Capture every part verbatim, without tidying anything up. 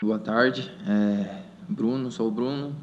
Boa tarde, é, Bruno, sou o Bruno.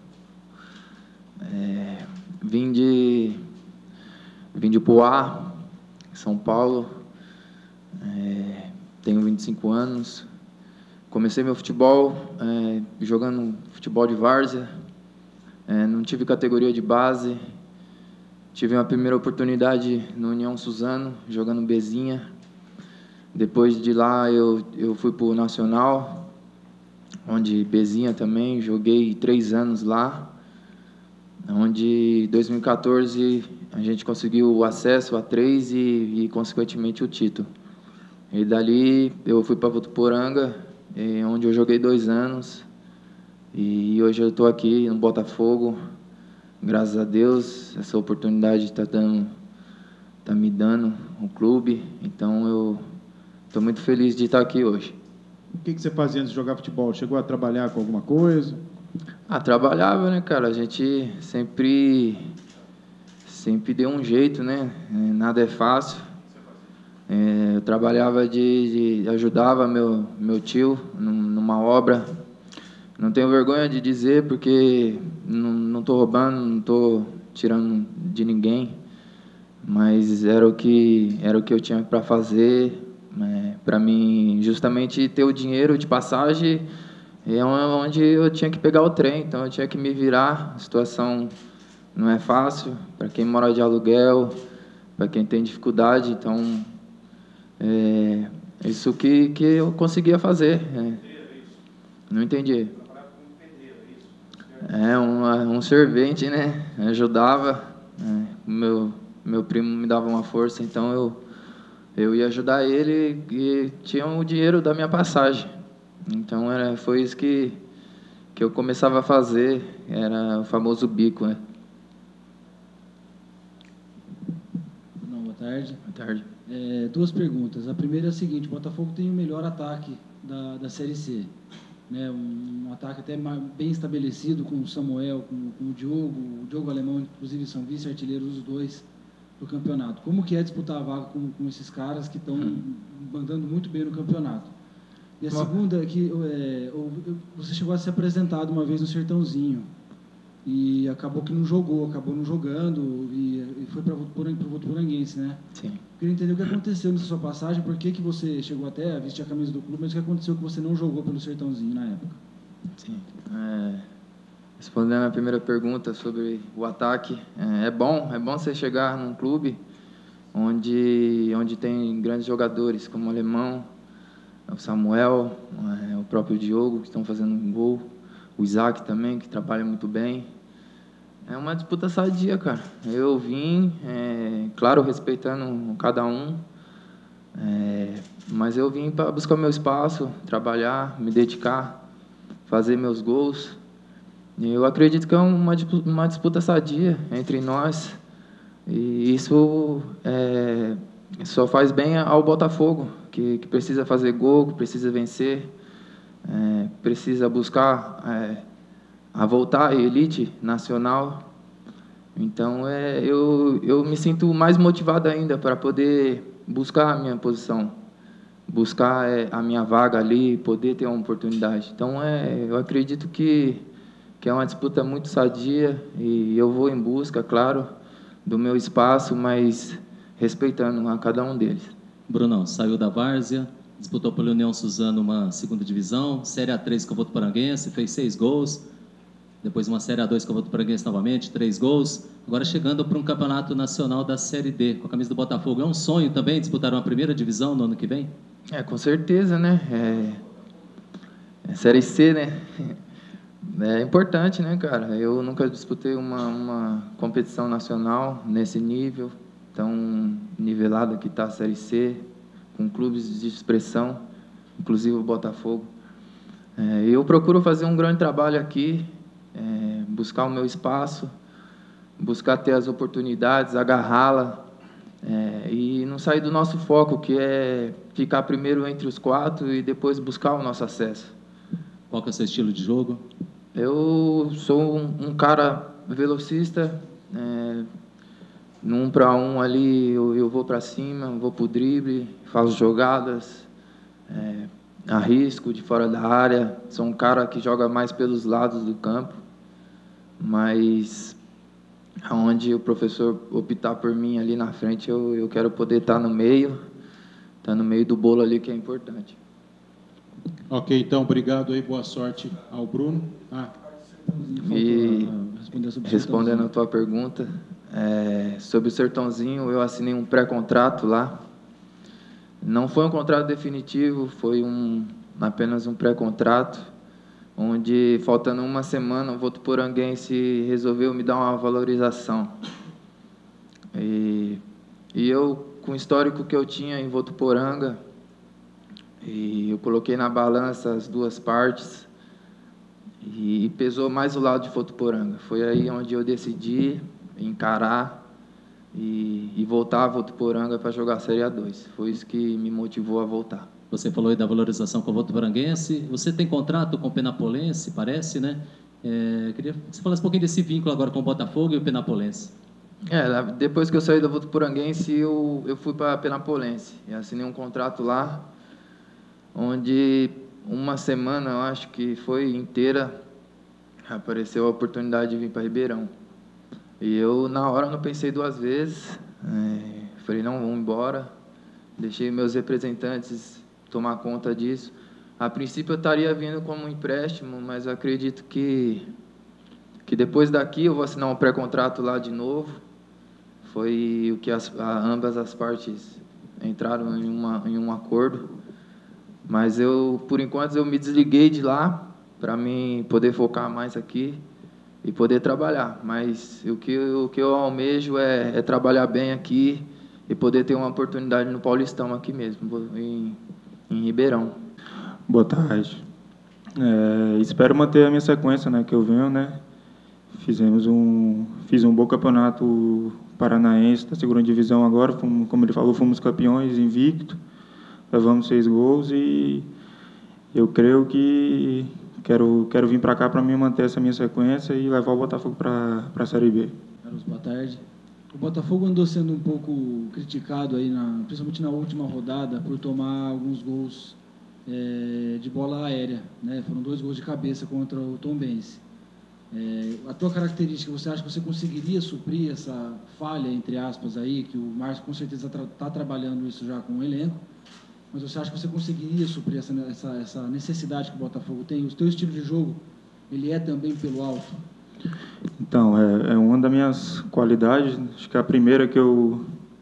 É, vim de vim de Poá, São Paulo. É, tenho vinte e cinco anos. Comecei meu futebol é, jogando futebol de várzea. É, não tive categoria de base. Tive uma primeira oportunidade no União Suzano, jogando Bezinha. Depois de lá eu, eu fui para o Nacional, onde Bezinha também, joguei três anos lá, onde em dois mil e quatorze a gente conseguiu o acesso a três e, e consequentemente o título. E dali eu fui para Votuporanga, onde eu joguei dois anos, e hoje eu estou aqui no Botafogo. Graças a Deus, essa oportunidade está dando, tá me dando o clube, então eu estou muito feliz de estar aqui hoje. O que, que você fazia antes de jogar futebol? Chegou a trabalhar com alguma coisa? Ah, trabalhava, né, cara? A gente sempre, sempre deu um jeito, né? Nada é fácil. É, eu trabalhava de, de ajudava meu meu tio numa obra. Não tenho vergonha de dizer porque não não estou roubando, não estou tirando de ninguém, mas era o que era o que eu tinha para fazer. É, para mim, justamente ter o dinheiro de passagem é onde eu tinha que pegar o trem, então eu tinha que me virar. A situação não é fácil para quem mora de aluguel, para quem tem dificuldade, então é isso que, que eu conseguia fazer. É. Não entendi. É um, um servente, né? Ajudava. É, meu meu primo me dava uma força, então eu eu ia ajudar ele e tinha o dinheiro da minha passagem. Então era foi isso que que eu começava a fazer, era o famoso bico, né? Não, boa tarde. Boa tarde. É, duas perguntas. A primeira é a seguinte: o Botafogo tem o melhor ataque da, da Série C, né? Um, um ataque até bem estabelecido com o Samuel, com, com o Diogo, o Diogo Alemão, inclusive são vice-artilheiros os dois do campeonato. Como que é disputar a vaga com, com esses caras que estão hum. mandando muito bem no campeonato? E a segunda é que é, você chegou a se apresentar uma vez no Sertãozinho e acabou que não jogou, acabou não jogando e, e foi para o Votuporanguense, né? Sim. Queria entender o que aconteceu nessa sua passagem, por que que você chegou até a vestir a camisa do clube, mas o que aconteceu que você não jogou pelo Sertãozinho na época? Sim. É, respondendo a primeira pergunta sobre o ataque, é, é bom, é bom você chegar num clube onde onde tem grandes jogadores como o Alemão, o Samuel, é, o próprio Diogo, que estão fazendo um gol, o Isaac também, que trabalha muito bem. É uma disputa sadia, cara. Eu vim, é, claro, respeitando cada um, é, mas eu vim para buscar meu espaço, trabalhar, me dedicar, fazer meus gols. E eu acredito que é uma, uma disputa sadia entre nós, e isso é, só faz bem ao Botafogo, que, que precisa fazer gol, que precisa vencer, é, precisa buscar é, a voltar à elite nacional. Então é, eu, eu me sinto mais motivado ainda para poder buscar a minha posição, buscar é, a minha vaga ali, poder ter uma oportunidade. Então é, eu acredito que, que é uma disputa muito sadia e eu vou em busca, claro, do meu espaço, mas respeitando a cada um deles. Brunão, saiu da várzea, disputou pelo União Suzano uma segunda divisão, Série A três com o Votuporanguense, fez seis gols, depois uma Série A dois com o Votuporanguense novamente, três gols, agora chegando para um campeonato nacional da Série D, com a camisa do Botafogo. É um sonho também disputar uma primeira divisão no ano que vem? É, com certeza, né? É, é Série C, né? É importante, né, cara? Eu nunca disputei uma, uma competição nacional nesse nível, tão nivelada que está a Série C, com clubes de expressão, inclusive o Botafogo. É, eu procuro fazer um grande trabalho aqui, é, buscar o meu espaço, buscar ter as oportunidades, agarrá-la, é, e não sair do nosso foco, que é ficar primeiro entre os quatro e depois buscar o nosso acesso. Qual que é o seu estilo de jogo? Eu sou um, um cara velocista, é, no um para um ali eu, eu vou para cima, vou para o drible, faço jogadas, é, arrisco de fora da área, sou um cara que joga mais pelos lados do campo, mas onde o professor optar por mim ali na frente, eu, eu quero poder estar no meio, estar no meio do bolo ali, que é importante. Ok, então, obrigado aí, boa sorte ao Bruno. Ah. E respondendo a tua pergunta, é, sobre o Sertãozinho, eu assinei um pré-contrato lá. Não foi um contrato definitivo, foi um, apenas um pré-contrato, onde, faltando uma semana, o Votuporanguense resolveu me dar uma valorização. E, e eu, com o histórico que eu tinha em Votuporanga, e eu coloquei na balança as duas partes, e, e pesou mais o lado de Votuporanga. Foi aí onde eu decidi encarar e, e voltar a Votuporanga para jogar a Série A dois. Foi isso que me motivou a voltar. Você falou aí da valorização com o Votuporanguense. Você tem contrato com o Penapolense, parece, né? É, queria que você falasse um pouquinho desse vínculo agora com o Botafogo e o Penapolense. É, depois que eu saí da Votuporanguense, eu, eu fui para Penapolense. E assinei um contrato lá, onde uma semana, eu acho que foi inteira, apareceu a oportunidade de vir para Ribeirão. E eu, na hora, não pensei duas vezes. É, falei, não, vamos embora. Deixei meus representantes tomar conta disso. A princípio, eu estaria vindo como um empréstimo, mas eu acredito que, que depois daqui eu vou assinar um pré-contrato lá de novo. Foi o que as, a, ambas as partes entraram em, uma, em um acordo. Mas eu, por enquanto, eu me desliguei de lá para mim poder focar mais aqui e poder trabalhar. Mas o que, o que eu almejo é, é trabalhar bem aqui e poder ter uma oportunidade no Paulistão aqui mesmo, em, em Ribeirão. Boa tarde. É, espero manter a minha sequência, né, que eu venho, né? Fizemos um, fiz um bom campeonato paranaense da segunda divisão agora, fomos, como ele falou, fomos campeões invicto, levamos seis gols e eu creio que quero, quero vir para cá para me manter essa minha sequência e levar o Botafogo para a Série B. Carlos, boa tarde. O Botafogo andou sendo um pouco criticado, aí na, principalmente na última rodada, por tomar alguns gols é, de bola aérea, né? Foram dois gols de cabeça contra o Tombense. É, a tua característica, você acha que você conseguiria suprir essa falha, entre aspas, aí, que o Márcio com certeza está tra trabalhando isso já com o elenco, mas você acha que você conseguiria suprir essa, essa, essa necessidade que o Botafogo tem? O teu estilo de jogo, ele é também pelo alto? Então, é, é uma das minhas qualidades, acho que é a primeira que eu,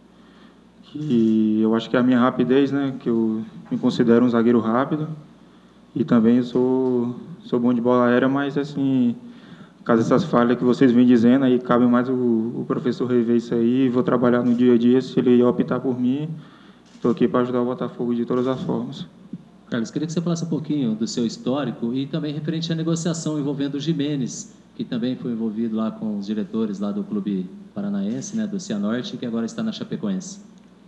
que eu acho que é a minha rapidez, né, que eu me considero um zagueiro rápido, e também sou, sou bom de bola aérea, mas assim, caso essas falhas que vocês vêm dizendo, aí cabe mais o, o professor rever isso aí, vou trabalhar no dia a dia, se ele optar por mim, estou aqui para ajudar o Botafogo de todas as formas. Carlos, queria que você falasse um pouquinho do seu histórico e também referente à negociação envolvendo o Gimenez, que também foi envolvido lá com os diretores lá do Clube Paranaense, né, do Cianorte, que agora está na Chapecoense.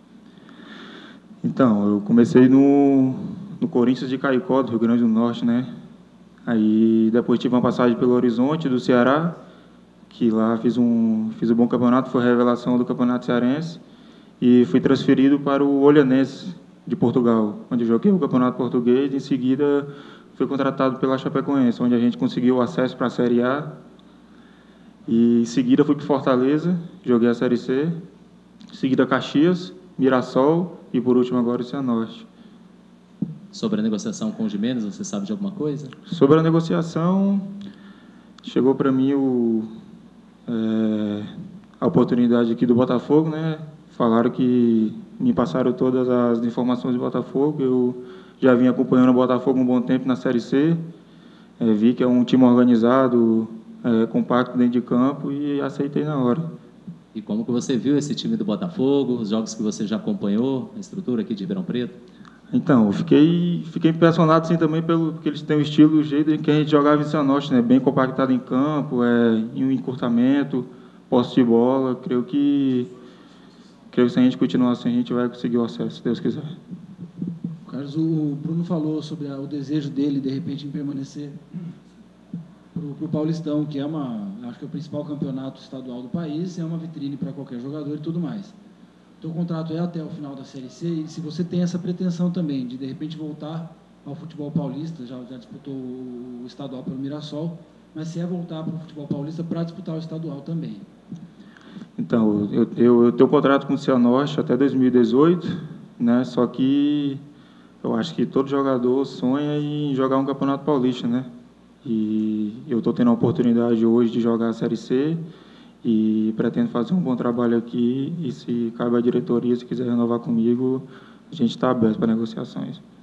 Então, eu comecei no, no Corinthians de Caicó, do Rio Grande do Norte, né? Aí depois tive uma passagem pelo Horizonte, do Ceará, que lá fiz um, fiz um bom campeonato, foi a revelação do Campeonato Cearense, e fui transferido para o Olhanense, de Portugal, onde joguei o Campeonato Português, e em seguida fui contratado pela Chapecoense, onde a gente conseguiu o acesso para a Série A, e em seguida fui para Fortaleza, joguei a Série C, em seguida Caxias, Mirassol, e por último agora o Cianorte. Sobre a negociação com o Gimenez, você sabe de alguma coisa? Sobre a negociação, chegou para mim o, é, a oportunidade aqui do Botafogo, né? Falaram que me passaram todas as informações do Botafogo, eu já vim acompanhando o Botafogo um bom tempo na Série C, é, vi que é um time organizado, é, compacto dentro de campo e aceitei na hora. E como que você viu esse time do Botafogo, os jogos que você já acompanhou, a estrutura aqui de Ribeirão Preto? Então, eu fiquei, fiquei impressionado assim, também pelo porque eles têm o estilo, o jeito em que a gente jogava em Cianorte, né? Bem compactado em campo, é, em um encurtamento, posse de bola. Creio que, creio que se a gente continuar assim, a gente vai conseguir o acesso, se Deus quiser. Carlos, o Bruno falou sobre a, o desejo dele, de repente, em permanecer para o Paulistão, que é uma, acho que é o principal campeonato estadual do país, é uma vitrine para qualquer jogador e tudo mais. O teu contrato é até o final da Série C, e se você tem essa pretensão também de, de repente, voltar ao futebol paulista, já, já disputou o estadual pelo Mirassol, mas se é voltar para o futebol paulista para disputar o estadual também. Então, eu, eu, eu tenho um contrato com o Cianorte até dois mil e dezoito, né? Só que eu acho que todo jogador sonha em jogar um campeonato paulista, né? E eu estou tendo a oportunidade hoje de jogar a Série C e pretendo fazer um bom trabalho aqui. E se cabe à diretoria, se quiser renovar comigo, a gente está aberto para negociações.